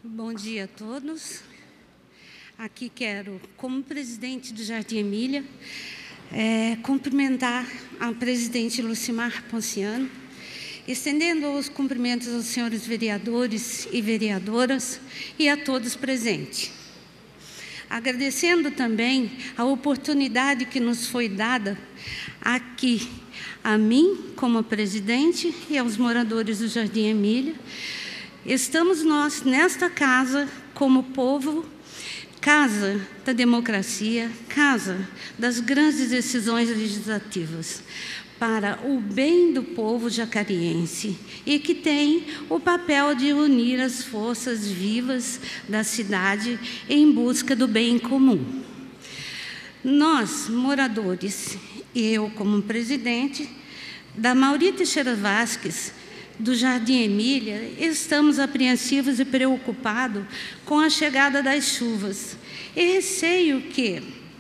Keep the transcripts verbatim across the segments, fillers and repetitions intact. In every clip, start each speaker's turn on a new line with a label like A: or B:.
A: Bom dia a todos. Aqui quero, como presidente do Jardim Emília, é, cumprimentar a presidente Lucimar Ponciano, estendendo os cumprimentos aos senhores vereadores e vereadoras e a todos presentes. Agradecendo também a oportunidade que nos foi dada aqui, a mim como presidente e aos moradores do Jardim Emília. Estamos nós nesta casa como povo, casa da democracia, casa das grandes decisões legislativas, para o bem do povo jacariense e que tem o papel de unir as forças vivas da cidade em busca do bem comum. Nós, moradores, e eu como presidente, da Mauri Teixeira Vasques, do Jardim Emília, estamos apreensivos e preocupados com a chegada das chuvas. E receio que,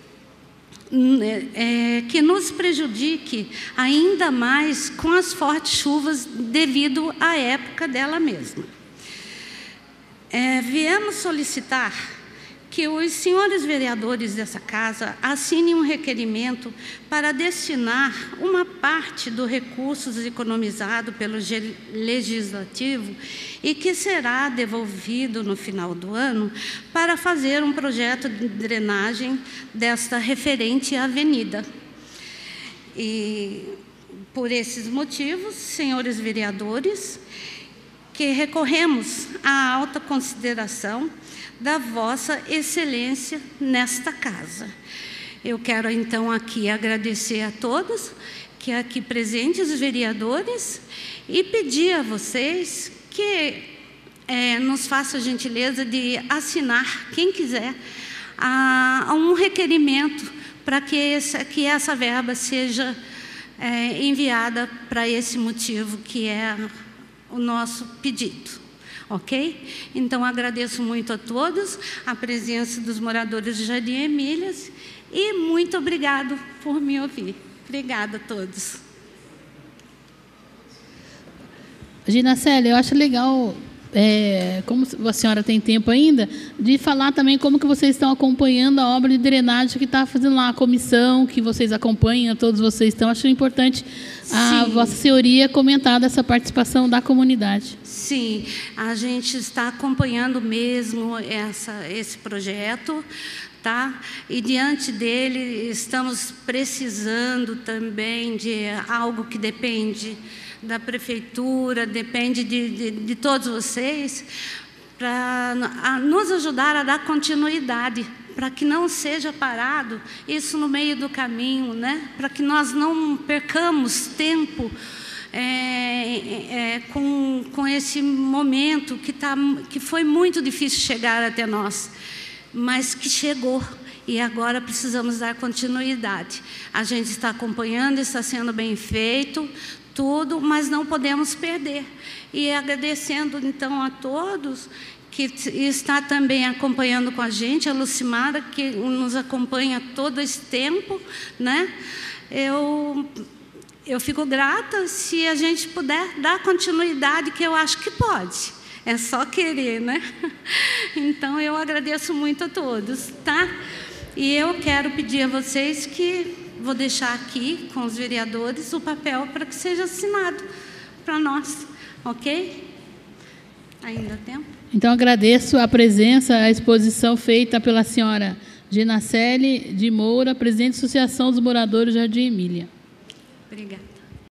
A: é, que nos prejudique ainda mais com as fortes chuvas devido à época dela mesma. É, viemos solicitar que os senhores vereadores dessa casa assinem um requerimento para destinar uma parte dos recursos economizados pelo Legislativo e que será devolvido no final do ano para fazer um projeto de drenagem desta referente avenida. E, por esses motivos, senhores vereadores, que recorremos à alta consideração da vossa excelência nesta casa. Eu quero, então, aqui agradecer a todos, que aqui presentes, os vereadores, e pedir a vocês que é, nos façam a gentileza de assinar, quem quiser, a, a um requerimento para que essa, que essa verba seja é, enviada para esse motivo, que é o nosso pedido. Ok? Então, agradeço muito a todos a presença dos moradores do Jardim Emília e muito obrigado por me ouvir. Obrigada a todos.
B: Ginacélia, eu acho legal, é, como a senhora tem tempo ainda, de falar também como que vocês estão acompanhando a obra de drenagem que está fazendo lá, a comissão que vocês acompanham, todos vocês estão. Acho importante a Sim. Vossa Senhoria comentar dessa participação da comunidade.
A: Sim, a gente está acompanhando mesmo essa, esse projeto, tá? E diante dele estamos precisando também de algo que depende da prefeitura, depende de, de, de todos vocês, para nos ajudar a dar continuidade, para que não seja parado isso no meio do caminho, né? Para que nós não percamos tempo É, é, com, com esse momento que, tá, que foi muito difícil chegar até nós, mas que chegou e agora precisamos dar continuidade. A gente está acompanhando, está sendo bem feito, tudo, mas não podemos perder. E agradecendo, então, a todos que está também acompanhando com a gente, a Lucimara, que nos acompanha todo esse tempo, né? Eu... Eu fico grata se a gente puder dar continuidade, que eu acho que pode. É só querer, né? Então, eu agradeço muito a todos, tá? E eu quero pedir a vocês que vou deixar aqui com os vereadores o papel para que seja assinado para nós, ok? Ainda há tempo?
B: Então, agradeço a presença, a exposição feita pela senhora Ginacélia de Moura, presidente da Associação dos Moradores do Jardim Emília.
A: Obrigada.